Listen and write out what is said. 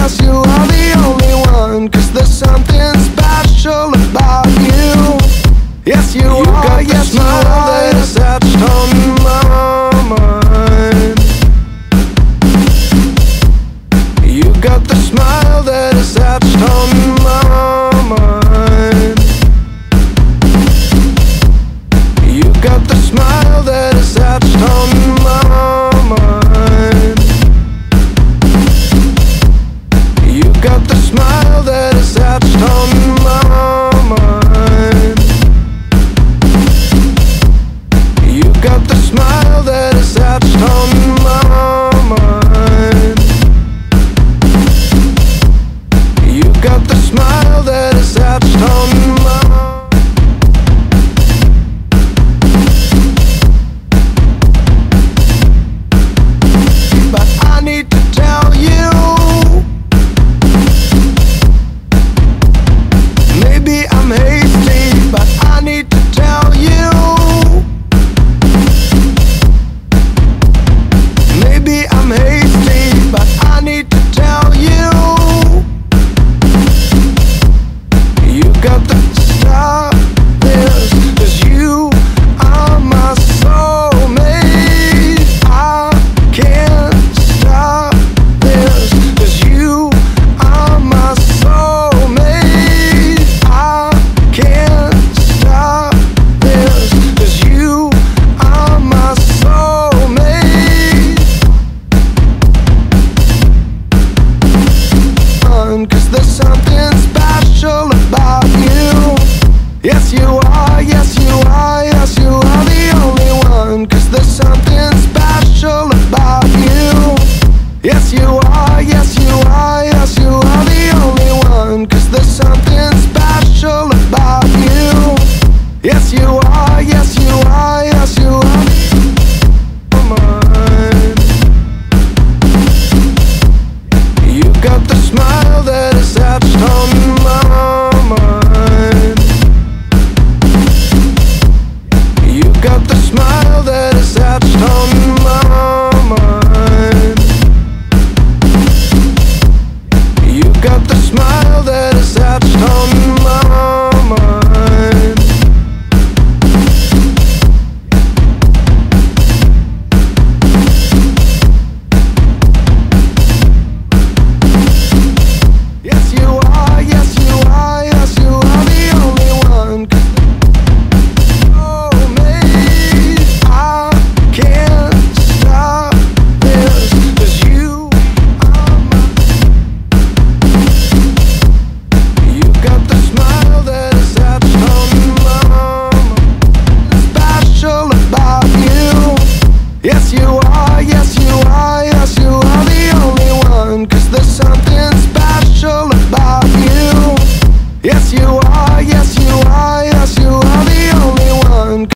yes, you are the only one, 'cause there's something special about you. Yes, you are, yes, you are, that's etched on my mind. You got the smile that is etched on my mind. You got the smile that is etched on my mind. You got the smile that is etched on my mind. You got the smile that is etched on my mind. You got the smile that is etched on my mind. But I need to tell you, maybe I'm hasty, but I need to tell you, maybe I'm hasty, but I need to tell you, you got the stop this, 'cause you are my soulmate. I can't stop this, 'cause you are my soulmate. I can't stop this, 'cause you are my soulmate. 'Cause there's something special about you. Yes, you are, yes, you are, yes, you are the only one, 'cause there's something special about you. Yes, you are, yes, you are, yes, you are the only one, 'cause there's something special about you. Yes, you are, yes, you are, yes, you are mine. You got the smile that is etched on my mind. You got the smile that is etched on my mind. You got the smile that is etched on my mind. Yes, you are, yes, you are, yes, you are the only one. Oh, mate, I can't stop this, 'cause you are my. You got the smile that is etched on my mind. Special about you. Yes, you are, yes.